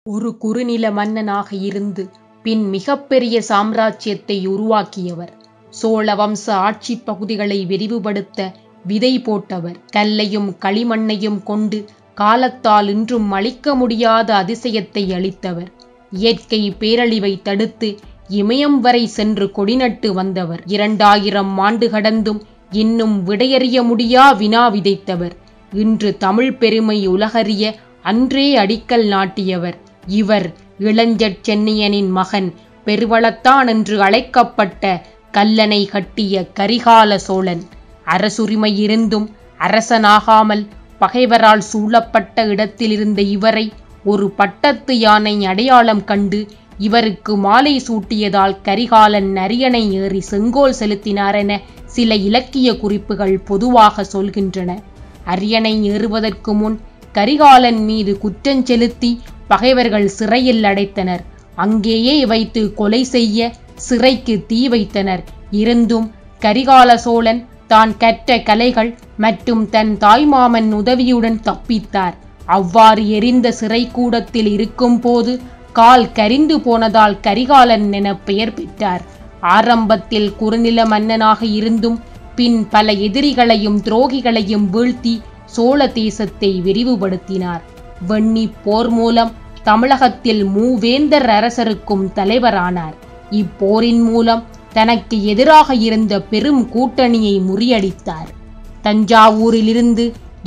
ஒரு குறுநில மன்னனாக இருந்து பின் மிகப்பெரிய சாம்ராஜ்யத்தை உருவாக்கியவர். சோழ வம்ச ஆட்சி பகுதிகளை விரிவுபடுத்த விதை போட்டவர். கல்லையும் களிமண்ணையும் கொண்டு காலத்தால் இன்றும் அழிக்க முடியாத அதிசயத்தை அளித்தவர். இயற்கை பேரழிவை தடுத்து இமயம் வரை சென்று கொடிநட்டு வந்தவர். 2000 ஆண்டு கடந்தும் இன்னும் விடையறிய முடியா வினா விதைத்தவர். இன்று தமிழ் பெருமை உலகறிய அன்றே அடிக்கல் நாட்டியவர். இவர் இளஞ்சற் சென்னியனின் மகன், பெருவளத்தான் என்று அழைக்கப்பட்ட கல்லணை கட்டிய கரிகால சோழன். அரசுரிமை இருந்தும் அரசனாகாமல் பகைவரால் சூழப்பட்ட இடத்தில் இருந்த இவரை ஒரு பட்டத்து யானை அடையாளம் கண்டு இவருக்கு மாலை சூட்டியதால் கரிகாலன் அரியணை ஏறி செங்கோல் செலுத்தினார் என சில இலக்கிய குறிப்புகள் பொதுவாக சொல்கின்றன. அரியணை ஏறுவதற்கு முன் கரிகாலன் மீது குற்றம் செலுத்தி பகைவர்கள் சிறையில் அடைத்தனர். அங்கேயே வைத்து கொலை செய்ய சிறைக்கு தீ வைத்தனர். இருந்தும் கரிகால சோழன் தான் கற்ற கலைகள் மற்றும் தன் தாய்மாமன் உதவியுடன் தப்பித்தார். அவ்வாறு எரிந்த சிறை கூடத்தில் இருக்கும் போது கால் கரிந்து போனதால் கரிகாலன் என பெயர் பெற்றார். ஆரம்பத்தில் குறுநில மன்னனாக இருந்தும் பின் பல எதிரிகளையும் துரோகிகளையும் வீழ்த்தி சோழ தேசத்தை விரிவுபடுத்தினார். வெண்ணி போர் மூலம் தமிழகத்தில் மூவேந்தர் அரசருக்கும் தலைவரானார். இப்போரின் மூலம் தனக்கு எதிராக இருந்த பெரும் கூட்டணியை முறியடித்தார். தஞ்சாவூரிலிருந்து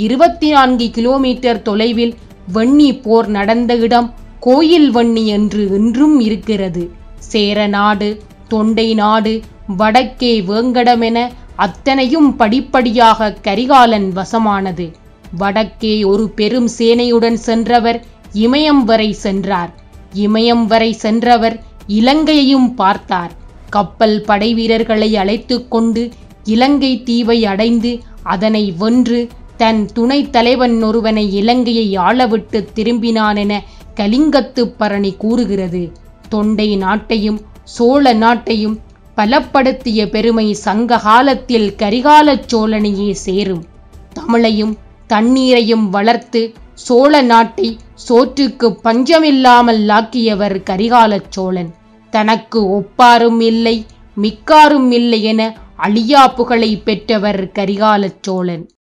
24 கிலோமீட்டர் தொலைவில் வெண்ணி போர் நடந்த இடம் கோயில் வெண்ணி என்று இன்றும் இருக்கிறது. சேர நாடு, தொண்டை நாடு, வடக்கே வேங்கடம் என அத்தனையும் படிப்படியாக கரிகாலன் வசமானது. வடக்கே ஒரு பெரும் சேனையுடன் சென்றவர் இமயம் வரை சென்றார். இமயம் வரை சென்றவர் இலங்கையையும் பார்த்தார். கப்பல் படை வீரர்களை அழைத்து கொண்டு இலங்கை தீவை அடைந்து அதனை வென்று தன் துணை தலைவன் ஒருவனை இலங்கையை ஆளவிட்டு திரும்பினான் என கலிங்கத்து பரணி கூறுகிறது. தொண்டை நாட்டையும் சோழ நாட்டையும் பலப்படுத்திய பெருமை சங்க காலத்தில் கரிகால சோழனையே சேரும். தமிழையும் தண்ணீரையும் வளர்த்து சோழ நாட்டை சோற்றுக்கு பஞ்சமில்லாமல் ஆக்கியவர் கரிகால சோழன். தனக்கு ஒப்பாரும் இல்லை மிக்காரும் இல்லை என அழியா புகழை பெற்றவர் கரிகால சோழன்.